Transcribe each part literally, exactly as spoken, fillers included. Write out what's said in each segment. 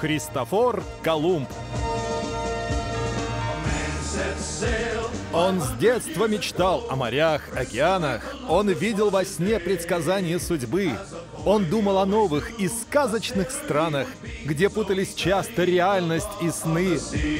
Христофор Колумб. Он с детства мечтал о морях, океанах. Он видел во сне предсказания судьбы. Он думал о новых и сказочных странах, где путались часто реальность и сны.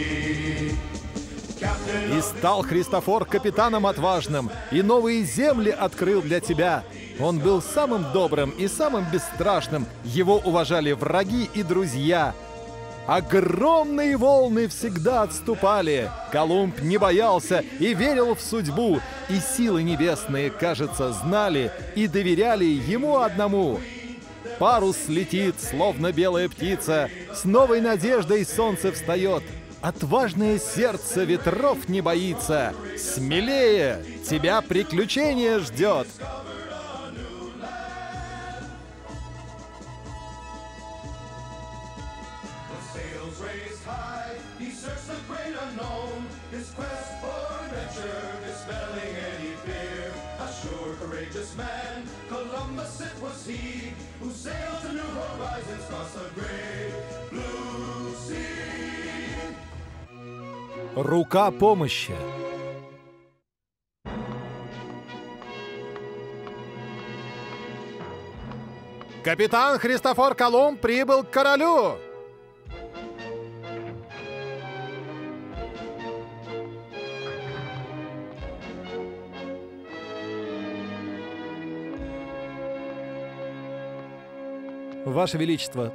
И стал Христофор капитаном отважным, и новые земли открыл для тебя. Он был самым добрым и самым бесстрашным. Его уважали враги и друзья. Огромные волны всегда отступали. Колумб не боялся и верил в судьбу. И силы небесные, кажется, знали и доверяли ему одному. Парус летит, словно белая птица. С новой надеждой солнце встает. Отважное сердце ветров не боится. Смелее, тебя приключение ждет. Рука помощи. Капитан Христофор Колумб прибыл к королю. Ваше Величество,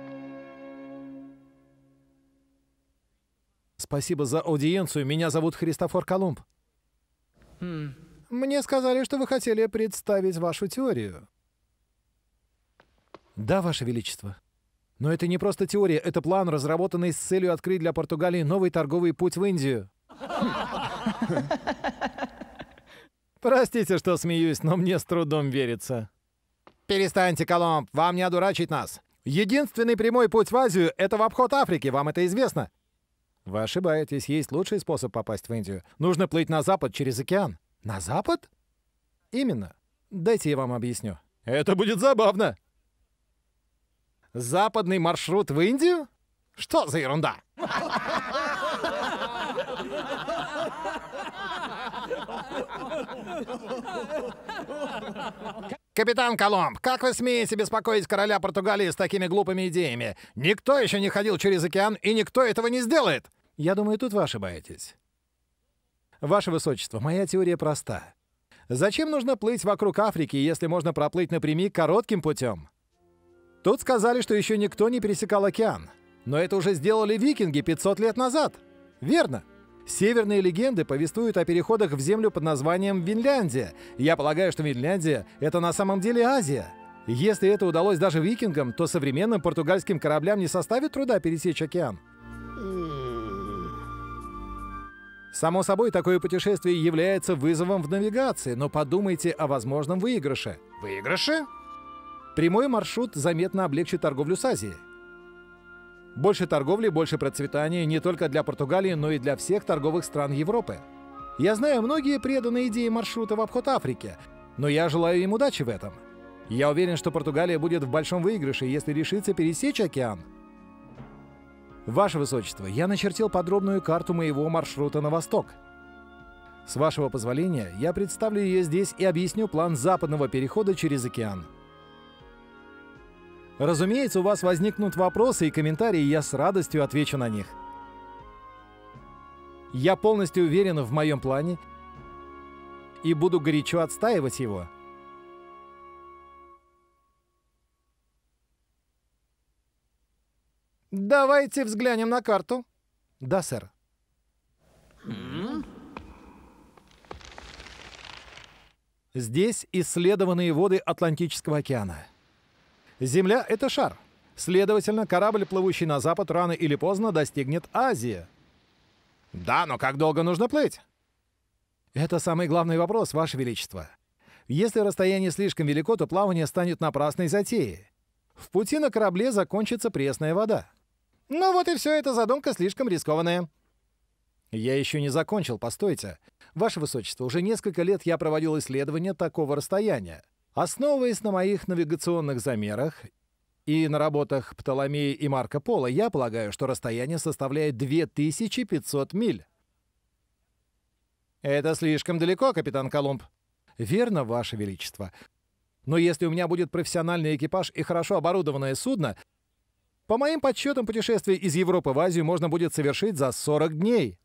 спасибо за аудиенцию. Меня зовут Христофор Колумб. Mm. Мне сказали, что вы хотели представить вашу теорию. Да, Ваше Величество. Но это не просто теория, это план, разработанный с целью открыть для Португалии новый торговый путь в Индию. Простите, что смеюсь, но мне с трудом верится. Перестаньте, Колумб, вам не одурачить нас. Единственный прямой путь в Азию — это в обход Африки, вам это известно. Вы ошибаетесь, есть лучший способ попасть в Индию. Нужно плыть на запад через океан. На запад? Именно. Дайте я вам объясню. Это будет забавно. Западный маршрут в Индию? Что за ерунда? Капитан Колумб, как вы смеете беспокоить короля Португалии с такими глупыми идеями? Никто еще не ходил через океан, и никто этого не сделает. Я думаю, тут вы ошибаетесь. Ваше Высочество, моя теория проста. Зачем нужно плыть вокруг Африки, если можно проплыть напрямик коротким путем? Тут сказали, что еще никто не пересекал океан. Но это уже сделали викинги пятьсот лет назад. Верно? Северные легенды повествуют о переходах в землю под названием Винляндия. Я полагаю, что Винляндия — это на самом деле Азия. Если это удалось даже викингам, то современным португальским кораблям не составит труда пересечь океан. Само собой, такое путешествие является вызовом в навигации, но подумайте о возможном выигрыше. Выигрыше? Прямой маршрут заметно облегчит торговлю с Азией. Больше торговли, больше процветания не только для Португалии, но и для всех торговых стран Европы. Я знаю, многие преданы идее маршрута в обход Африки, но я желаю им удачи в этом. Я уверен, что Португалия будет в большом выигрыше, если решится пересечь океан. Ваше Высочество, я начертил подробную карту моего маршрута на восток. С вашего позволения, я представлю ее здесь и объясню план западного перехода через океан. Разумеется, у вас возникнут вопросы и комментарии, и я с радостью отвечу на них. Я полностью уверен в моем плане и буду горячо отстаивать его. Давайте взглянем на карту. Да, сэр. Mm-hmm. Здесь исследованные воды Атлантического океана. Земля — это шар. Следовательно, корабль, плывущий на запад, рано или поздно достигнет Азии. Да, но как долго нужно плыть? Это самый главный вопрос, Ваше Величество. Если расстояние слишком велико, то плавание станет напрасной затеей. В пути на корабле закончится пресная вода. Ну вот и все, эта задумка слишком рискованная. Я еще не закончил, постойте. Ваше Высочество, уже несколько лет я проводил исследования такого расстояния. Основываясь на моих навигационных замерах и на работах Птоломея и Марко Поло я полагаю, что расстояние составляет две тысячи пятьсот миль. Это слишком далеко, капитан Колумб. Верно, Ваше Величество. Но если у меня будет профессиональный экипаж и хорошо оборудованное судно, по моим подсчетам, путешествие из Европы в Азию можно будет совершить за сорок дней.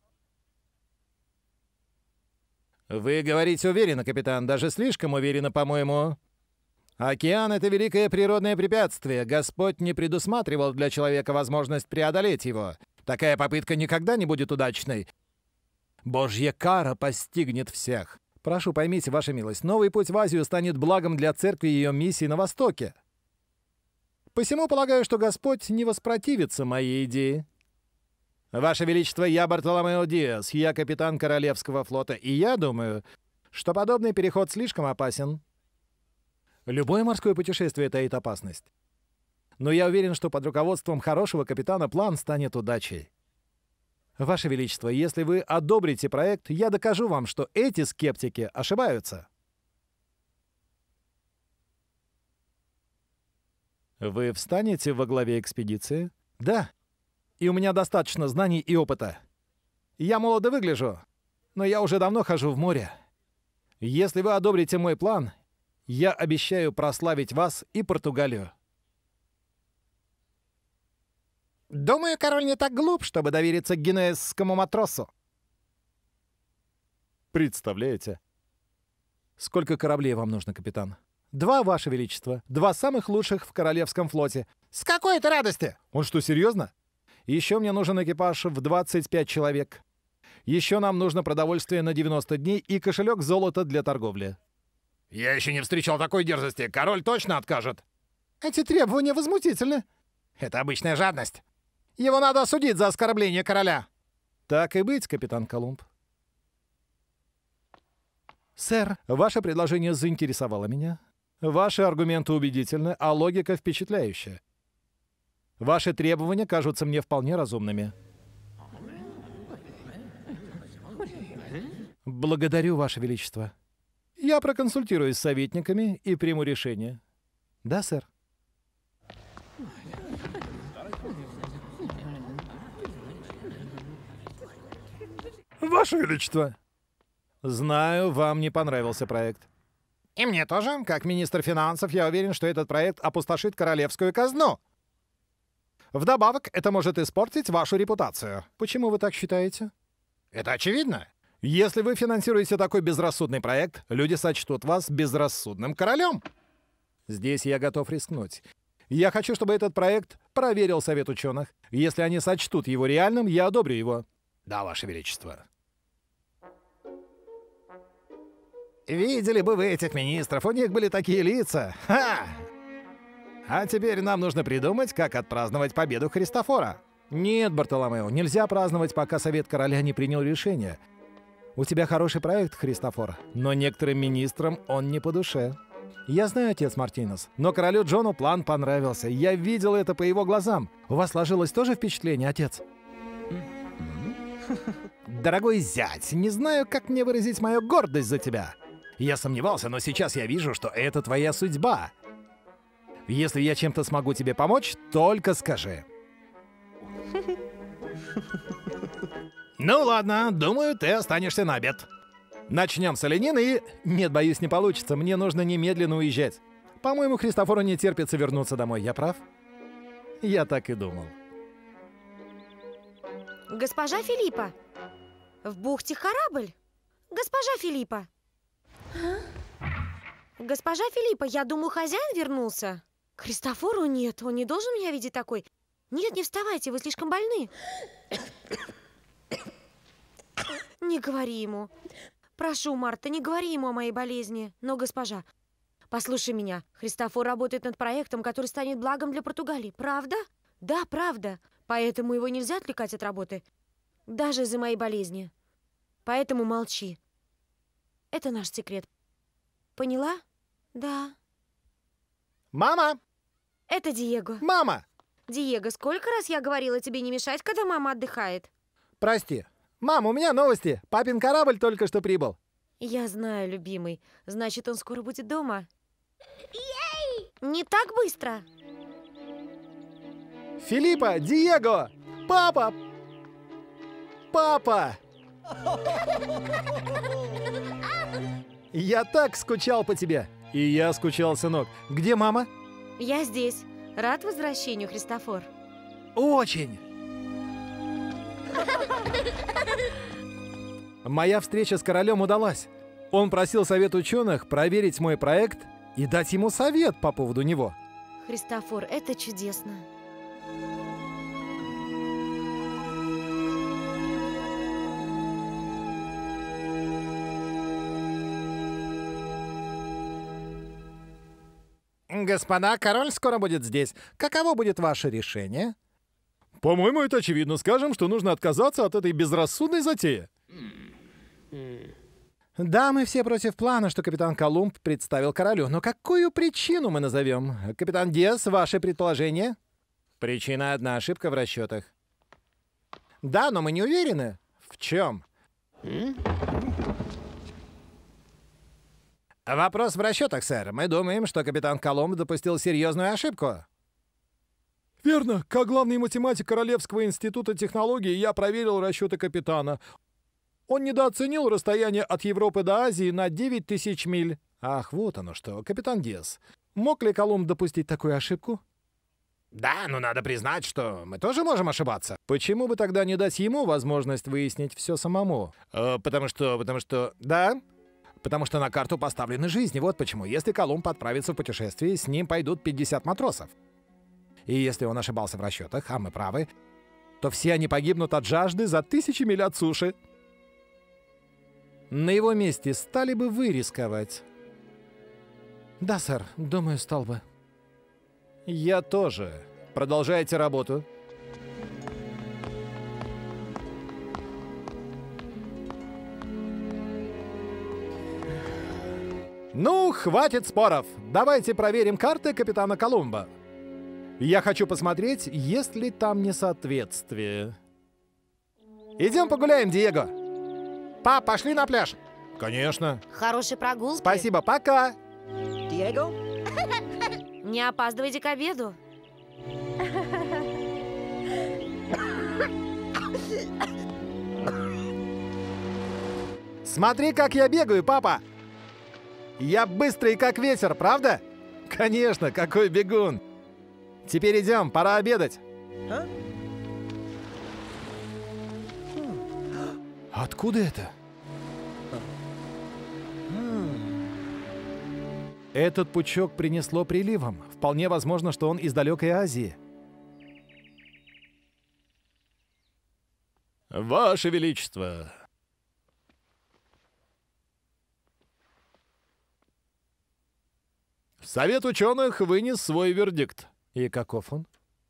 Вы говорите уверенно, капитан, даже слишком уверенно, по-моему. Океан — это великое природное препятствие. Господь не предусматривал для человека возможность преодолеть его. Такая попытка никогда не будет удачной. Божья кара постигнет всех. Прошу, поймите, Ваша милость, новый путь в Азию станет благом для церкви и ее миссии на Востоке. Посему полагаю, что Господь не воспротивится моей идее. Ваше Величество, я Бартоломео Диас, я капитан Королевского флота, и я думаю, что подобный переход слишком опасен. Любое морское путешествие таит опасность. Но я уверен, что под руководством хорошего капитана план станет удачей. Ваше Величество, если вы одобрите проект, я докажу вам, что эти скептики ошибаются. Вы встанете во главе экспедиции? Да. И у меня достаточно знаний и опыта. Я молодо выгляжу, но я уже давно хожу в море. Если вы одобрите мой план, я обещаю прославить вас и Португалию. Думаю, король не так глуп, чтобы довериться генуэзскому матросу. Представляете? Сколько кораблей вам нужно, капитан? Два, Ваше Величество. Два самых лучших в Королевском флоте. С какой-то радости! Он что, серьезно? Еще мне нужен экипаж в двадцать пять человек. Еще нам нужно продовольствие на девяносто дней и кошелек золота для торговли. Я еще не встречал такой дерзости. Король точно откажет. Эти требования возмутительны. Это обычная жадность. Его надо осудить за оскорбление короля. Так и быть, капитан Колумб. Сэр, ваше предложение заинтересовало меня. Ваши аргументы убедительны, а логика впечатляющая. Ваши требования кажутся мне вполне разумными. Благодарю, Ваше Величество. Я проконсультируюсь с советниками и приму решение. Да, сэр. Ваше Величество! Знаю, вам не понравился проект. И мне тоже. Как министр финансов, я уверен, что этот проект опустошит королевскую казну. Вдобавок, это может испортить вашу репутацию. Почему вы так считаете? Это очевидно. Если вы финансируете такой безрассудный проект, люди сочтут вас безрассудным королем. Здесь я готов рискнуть. Я хочу, чтобы этот проект проверил Совет ученых. Если они сочтут его реальным, я одобрю его. Да, Ваше Величество. Видели бы вы этих министров, у них были такие лица. Ха! А теперь нам нужно придумать, как отпраздновать победу Христофора. Нет, Бартоломео, нельзя праздновать, пока Совет Короля не принял решение. У тебя хороший проект, Христофор, но некоторым министрам он не по душе. Я знаю, отец Мартинес, но королю Джону план понравился. Я видел это по его глазам. У вас сложилось тоже впечатление, отец? Дорогой зять, не знаю, как мне выразить мою гордость за тебя. Я сомневался, но сейчас я вижу, что это твоя судьба. Если я чем-то смогу тебе помочь, только скажи. Ну ладно, думаю, ты останешься на обед. Начнем с оленины и... Нет, боюсь, не получится. Мне нужно немедленно уезжать. По-моему, Христофору не терпится вернуться домой. Я прав? Я так и думал. Госпожа Филиппа, в бухте корабль. Госпожа Филиппа. Госпожа Филиппа, я думаю, хозяин вернулся. Христофору нет, он не должен меня видеть такой. Нет, не вставайте, вы слишком больны. Не говори ему. Прошу, Марта, не говори ему о моей болезни. Но, госпожа, послушай меня. Христофор работает над проектом, который станет благом для Португалии. Правда? Да, правда. Поэтому его нельзя отвлекать от работы. Даже из-за моей болезни. Поэтому молчи. Это наш секрет. Поняла? Да. Мама! Это Диего. Мама! Диего, сколько раз я говорила тебе не мешать, когда мама отдыхает? Прости. Мам, у меня новости. Папин корабль только что прибыл. Я знаю, любимый. Значит, он скоро будет дома. Ей! Не так быстро. Филиппа! Диего! Папа! Папа! Я так скучал по тебе. И я скучал, сынок. Где мама? Я здесь. Рад возвращению, Христофор? Очень. Моя встреча с королем удалась. Он просил совет ученых проверить мой проект и дать ему совет по поводу него. Христофор, это чудесно. Господа, король скоро будет здесь. Каково будет ваше решение? По-моему, это очевидно. Скажем, что нужно отказаться от этой безрассудной затеи. Да, мы все против плана, что капитан Колумб представил королю. Но какую причину мы назовем? Капитан Диас, ваше предположение? Причина — одна ошибка в расчетах. Да, но мы не уверены. В чем? Вопрос в расчетах, сэр. Мы думаем, что капитан Колумб допустил серьезную ошибку. Верно. Как главный математик Королевского института технологий я проверил расчеты капитана. Он недооценил расстояние от Европы до Азии на девять тысяч миль. Ах, вот оно что. Капитан Диас, мог ли Колумб допустить такую ошибку? Да, но надо признать, что мы тоже можем ошибаться. Почему бы тогда не дать ему возможность выяснить все самому? Э, потому что... потому что... Да? Потому что на карту поставлены жизни. Вот почему. Если Колумб отправится в путешествие, с ним пойдут пятьдесят матросов. И если он ошибался в расчетах, а мы правы, то все они погибнут от жажды за тысячи миль от суши. На его месте стали бы вы рисковать? Да, сэр, думаю, стал бы. Я тоже. Продолжайте работу. Ну, хватит споров. Давайте проверим карты капитана Колумба. Я хочу посмотреть, есть ли там несоответствие. Идем погуляем, Диего. Пап, пошли на пляж. Конечно. Хорошей прогулки. Спасибо, пока. Диего? Не опаздывайте к обеду. Смотри, как я бегаю, папа. Я быстрый, как ветер, правда? Конечно, какой бегун. Теперь идем, пора обедать. А? Откуда это? Этот пучок принесло приливом. Вполне возможно, что он из далекой Азии. Ваше Величество. Совет ученых вынес свой вердикт. И каков он?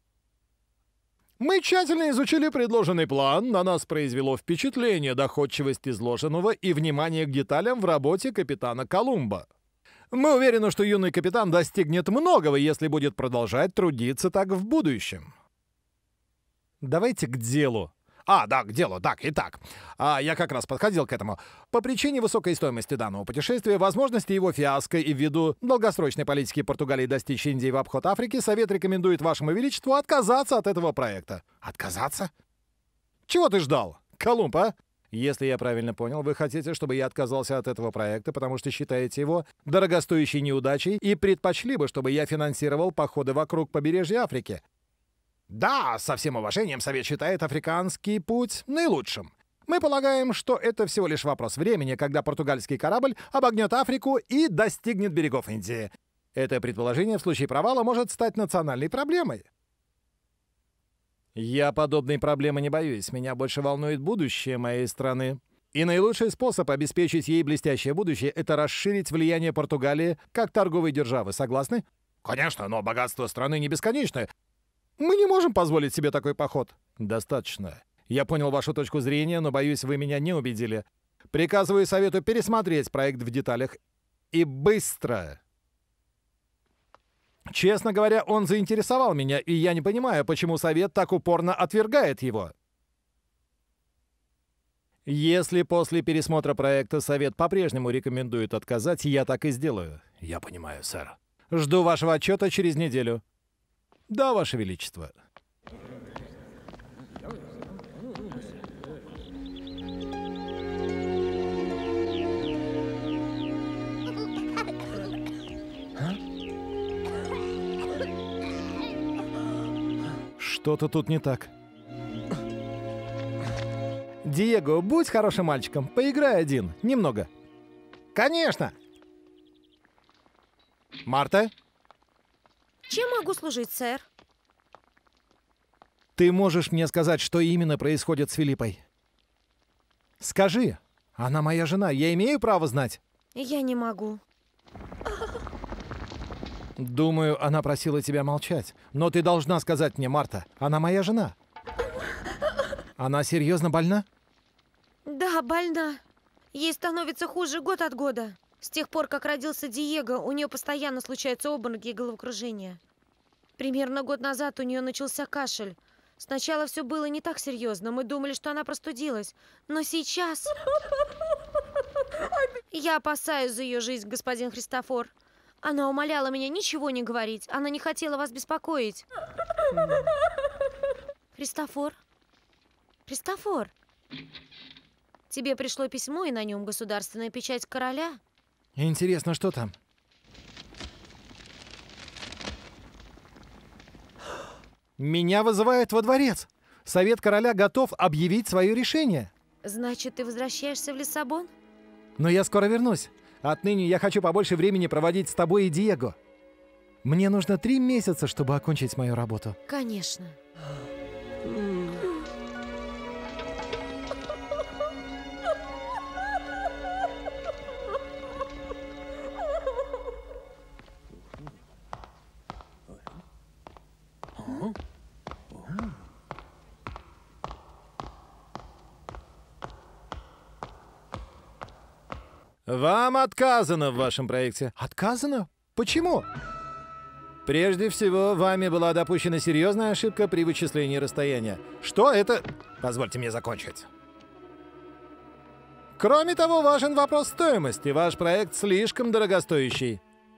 Мы тщательно изучили предложенный план, на нас произвело впечатление доходчивость изложенного и внимание к деталям в работе капитана Колумба. Мы уверены, что юный капитан достигнет многого, если будет продолжать трудиться так в будущем. Давайте к делу. А, да, к делу. Так, итак. А, я как раз подходил к этому. По причине высокой стоимости данного путешествия, возможности его фиаско и ввиду долгосрочной политики Португалии достичь Индии в обход Африки, Совет рекомендует Вашему Величеству отказаться от этого проекта. Отказаться? Чего ты ждал, Колумб, а? Если я правильно понял, вы хотите, чтобы я отказался от этого проекта, потому что считаете его дорогостоящей неудачей и предпочли бы, чтобы я финансировал походы вокруг побережья Африки. Да, со всем уважением, Совет считает африканский путь наилучшим. Мы полагаем, что это всего лишь вопрос времени, когда португальский корабль обогнет Африку и достигнет берегов Индии. Это предположение в случае провала может стать национальной проблемой. Я подобной проблемы не боюсь. Меня больше волнует будущее моей страны. И наилучший способ обеспечить ей блестящее будущее — это расширить влияние Португалии как торговой державы. Согласны? Конечно, но богатство страны не бесконечное. Мы не можем позволить себе такой поход. Достаточно. Я понял вашу точку зрения, но, боюсь, вы меня не убедили. Приказываю Совету пересмотреть проект в деталях. И быстро. Честно говоря, он заинтересовал меня, и я не понимаю, почему Совет так упорно отвергает его. Если после пересмотра проекта Совет по-прежнему рекомендует отказать, я так и сделаю. Я понимаю, сэр. Жду вашего отчета через неделю. Да, Ваше Величество. Что-то тут не так. Диего, будь хорошим мальчиком, поиграй один, немного. Конечно! Марта? Чем могу служить, сэр? Ты можешь мне сказать, что именно происходит с Филиппой? Скажи, она моя жена, я имею право знать? Я не могу. Думаю, она просила тебя молчать. Но ты должна сказать мне, Марта, она моя жена. Она серьезно больна? Да, больна. Ей становится хуже год от года. С тех пор, как родился Диего, у нее постоянно случаются обмороки и головокружения. Примерно год назад у нее начался кашель. Сначала все было не так серьезно. Мы думали, что она простудилась. Но сейчас... Я опасаюсь за ее жизнь, господин Христофор. Она умоляла меня ничего не говорить. Она не хотела вас беспокоить. Христофор? Христофор? Тебе пришло письмо, и на нем государственная печать короля? Интересно, что там? Меня вызывают во дворец. Совет короля готов объявить свое решение. Значит, ты возвращаешься в Лиссабон? Но я скоро вернусь. Отныне я хочу побольше времени проводить с тобой и Диего. Мне нужно три месяца, чтобы окончить мою работу. Конечно. Вам отказано в вашем проекте. Отказано? Почему? Прежде всего, вами была допущена серьезная ошибка при вычислении расстояния. Что это? Позвольте мне закончить. Кроме того, важен вопрос стоимости. Ваш проект слишком дорогостоящий.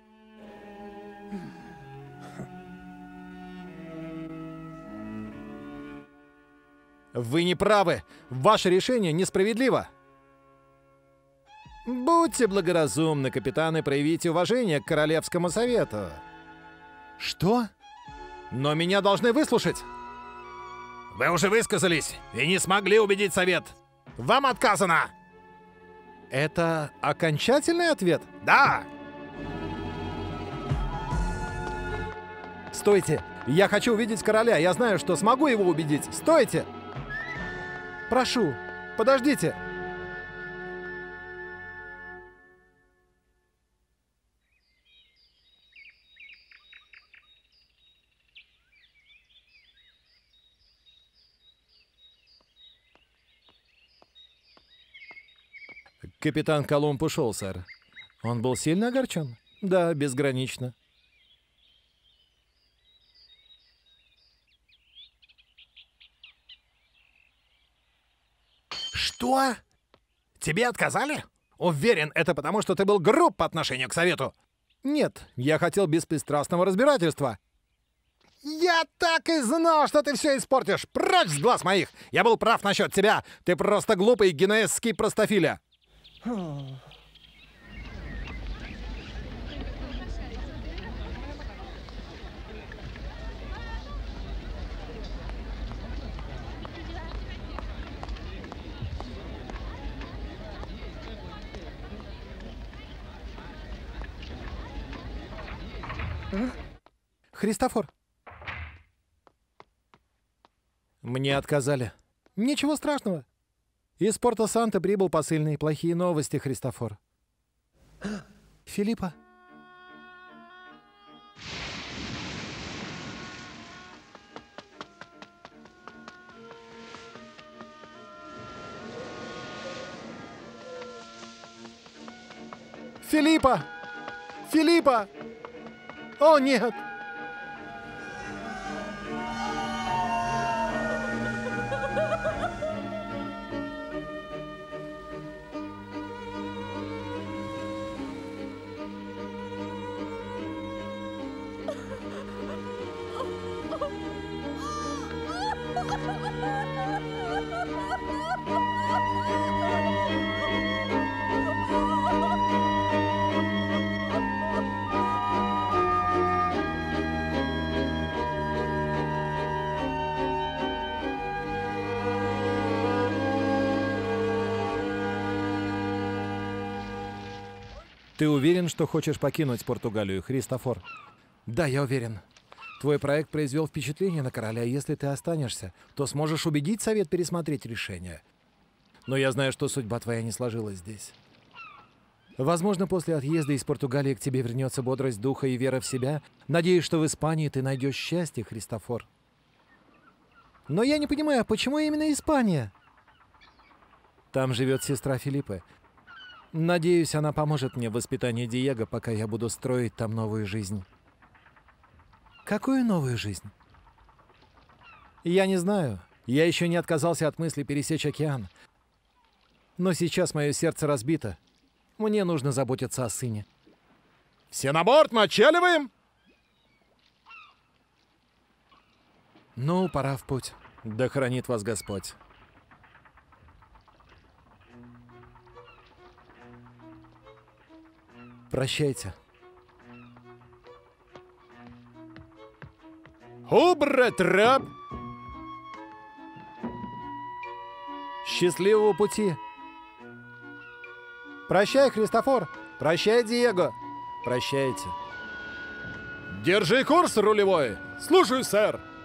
Вы не правы. Ваше решение несправедливо. Будьте благоразумны, капитан, и проявите уважение к Королевскому совету. Что? Но меня должны выслушать. Вы уже высказались и не смогли убедить совет. Вам отказано. Это окончательный ответ? Да. Стойте. Я хочу увидеть короля. Я знаю, что смогу его убедить. Стойте. Прошу, подождите. Капитан Колумб ушел, сэр. Он был сильно огорчен? Да, безгранично. Что? Тебе отказали? Уверен, это потому, что ты был груб по отношению к совету. Нет, я хотел беспристрастного разбирательства. Я так и знал, что ты все испортишь. Прочь с глаз моих! Я был прав насчет тебя. Ты просто глупый генуэзский простофиля. Христофор. Мне отказали. Ничего страшного. Из Порто-Санто прибыл посыльный. Плохие новости, Христофор. Филиппа. Филиппа! Филиппа! О, нет! Ты уверен, что хочешь покинуть Португалию, Христофор? Да, я уверен. Твой проект произвел впечатление на короля. Если ты останешься, то сможешь убедить совет пересмотреть решение. Но я знаю, что судьба твоя не сложилась здесь. Возможно, после отъезда из Португалии к тебе вернется бодрость духа и вера в себя. Надеюсь, что в Испании ты найдешь счастье, Христофор. Но я не понимаю, почему именно Испания? Там живет сестра Филиппы. Надеюсь, она поможет мне в воспитании Диего, пока я буду строить там новую жизнь. Какую новую жизнь? Я не знаю. Я еще не отказался от мысли пересечь океан. Но сейчас мое сердце разбито. Мне нужно заботиться о сыне. Все на борт, мы отчаливаем! Ну, пора в путь. Да хранит вас Господь. Прощайте. Убре трап! Счастливого пути. Прощай, Христофор. Прощай, Диего. Прощайте. Держи курс, рулевой! Слушаю, сэр!